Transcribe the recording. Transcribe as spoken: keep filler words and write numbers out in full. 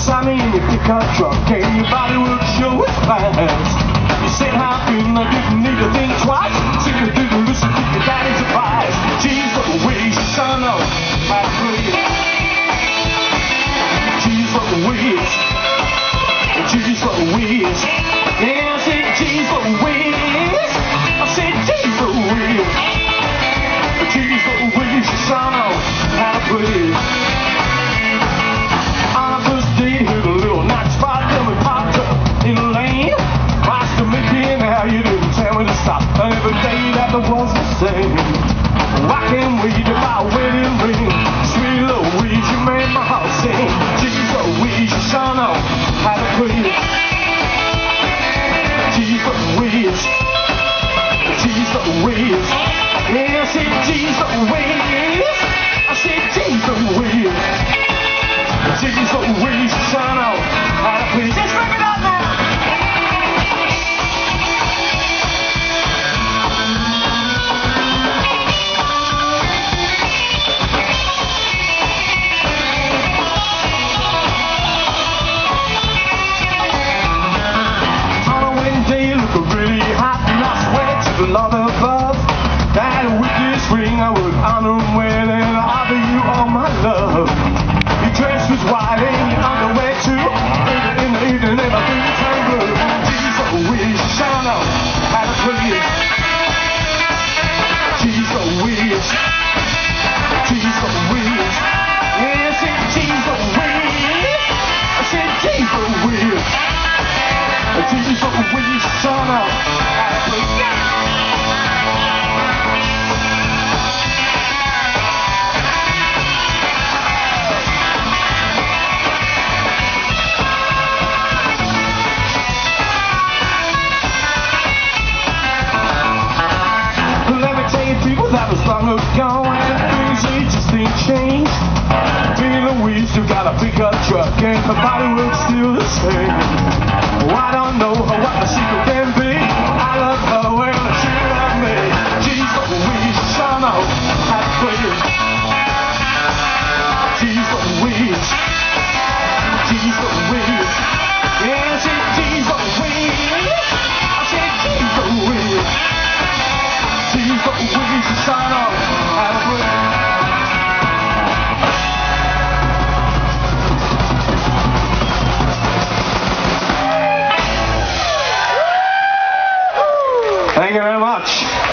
beside me in your pickup truck, and your body would show its plans. You said how can I didn't need to think twice. See you through the listen to your daddy's advice. Geez, what a ways your son of how to play it. Geez, what a ways. Geez, what a ways. Yeah, I said geez, what a ways. I said geez, what a ways. Geez, what a ways your son of how to play it. On our first date, hit a little night spot, then we popped up in the lane. Nice to meet you, now you didn't tell me to stop. Every day that the was the same. I can't wait to my wedding ring. Sweet Louise, you made my heart sing. Geez, Louise, your son of how to play it. Geez, Louise. Geez, Louise. Yeah, I said geez, Louise. I said geez, Louise. Geez, Louise, your son of how to play it. Just bring it up now. Love above that with this ring I would honor him with and offer you all my love. Your dress was white and your underwear too. Later in the evening everything turned blue. Geez, Louise, you shine out how to play it. Geez, Louise. Geez, Louise. Yeah, I said geez, Louise. I said geez, Louise. Geez, Louise, you shine out how to play it. That was long ago and things they just ain't changed. Me Louise, you got a pickup truck and her body looks still the same. Oh, I don't know what the secret can be. I love her well and she loves me. Geez, Louise, you sure know how to play it. Geez, Louise. Geez, Louise. Yeah, I said geez, Louise. I said geez, Louise. Geez, Louise, you shine up how to play it. Thank you very much.